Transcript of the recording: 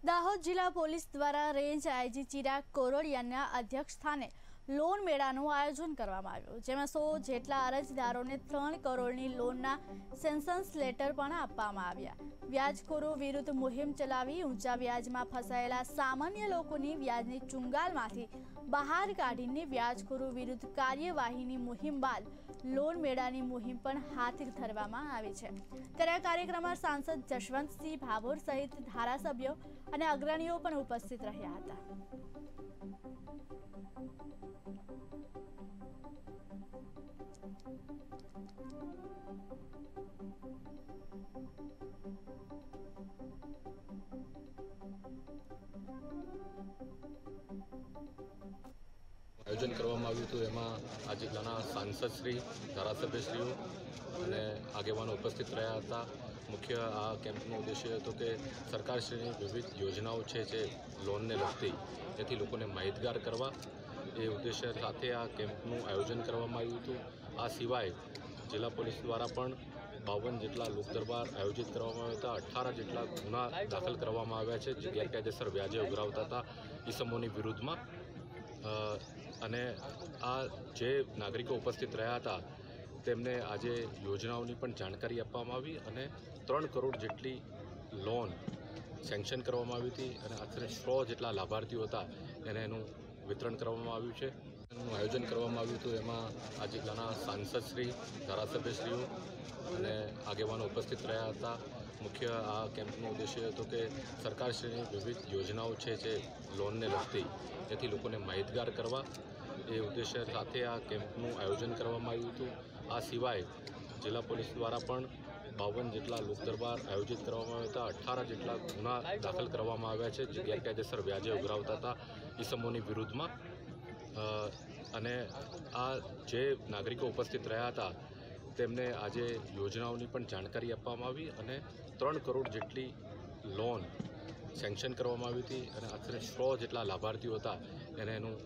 દાહોદ જિલ્લા પોલીસ દ્વારા range IG Chirag કોરોડિયાના અધ્યક્ષસ્થાને લોન મેળાનું આયોજન કરવામાં આવ્યું, જેમાં 100 જેટલા અરજદારોને 3 કરોડની લોનના સેન્સન્સ લેટર પણ આપવામાં આવ્યા। વ્યાજખોરો વિરુદ્ધ મુહિમ ચલાવી ઊંચા વ્યાજમાં ફસાયેલા સામાન્ય લોકોની વ્યાજની ચુંગાલમાંથી બહાર કાઢીને વ્યાજખોરો વિરુદ્ધ કાર્યવાહીની મુહિમ બાદ લોન મેળાની મુહિમ પણ હાથ ધરવામાં આવી છે। ત્યારે આ કાર્યક્રમમાં સાંસદ જશવંતસિંહ ભાભોર સહિત ધારાસભ્યો અને અગ્રણીઓ પણ ઉપસ્થિત રહ્યા હતા। આયોજન કરવામાં આવ્યું હતું। એમાં આ જિલ્લાના સાંસદશ્રી, ધારાસભ્યશ્રીઓ અને આગેવાનો ઉપસ્થિત રહ્યા હતા। મુખ્ય આ કેમ્પનો ઉદ્દેશ્ય હતો કે સરકારશ્રીની વિવિધ યોજનાઓ છે જે લોનને લગતી, તેથી લોકોને માહિતગાર કરવા એ ઉદ્દેશ્ય સાથે આ કેમ્પનું આયોજન કરવામાં આવ્યું હતું। આ સિવાય જિલ્લા પોલીસ દ્વારા પણ 52 જેટલા લોકદરબાર આયોજિત કરવામાં આવ્યા હતા। 18 જેટલા ગુના દાખલ કરવામાં આવ્યા છે જે ગેરકાયદેસર વ્યાજે ઉઘરાવતા હતા ઈસમોની વિરુદ્ધમાં। અને આ જે નાગરિકો ઉપસ્થિત રહ્યા હતા તેમને આજે યોજનાઓની પણ જાણકારી આપવામાં આવી અને 3 કરોડ જેટલી લોન સેન્કશન કરવામાં આવી હતી અને આશરે 100 જેટલા લાભાર્થીઓ હતા એને એનું વિતરણ કરવામાં આવ્યું છે। એનું આયોજન કરવામાં આવ્યું હતું। એમાં આ જિલ્લાના સાંસદશ્રી, ધારાસભ્યશ્રીઓ અને આગેવાનો ઉપસ્થિત રહ્યા હતા। મુખ્ય આ કેમ્પનો ઉદ્દેશ્ય હતો કે સરકારશ્રીની વિવિધ યોજનાઓ છે જે લોનને લગતી, તેથી લોકોને માહિતગાર કરવા એ ઉદ્દેશ્ય સાથે આ કેમ્પનું આયોજન કરવામાં આવ્યું હતું। આ સિવાય જિલ્લા પોલીસ દ્વારા પણ 52 જેટલા લોકદરબાર આયોજિત કરવામાં આવ્યા હતા। 18 જેટલા ગુના દાખલ કરવામાં આવ્યા છે જે ગેરકાયદેસર વ્યાજે ઉઘરાવતા હતા ઈસમોની વિરુદ્ધમાં। અને આ જે નાગરિકો ઉપસ્થિત રહ્યા હતા તેમને આજે યોજનાઓની પણ જાણકારી આપવામાં આવી અને 3 કરોડ જેટલી લોન સેન્કશન કરવામાં આવી હતી અને આશરે 100 જેટલા લાભાર્થીઓ હતા એને એનું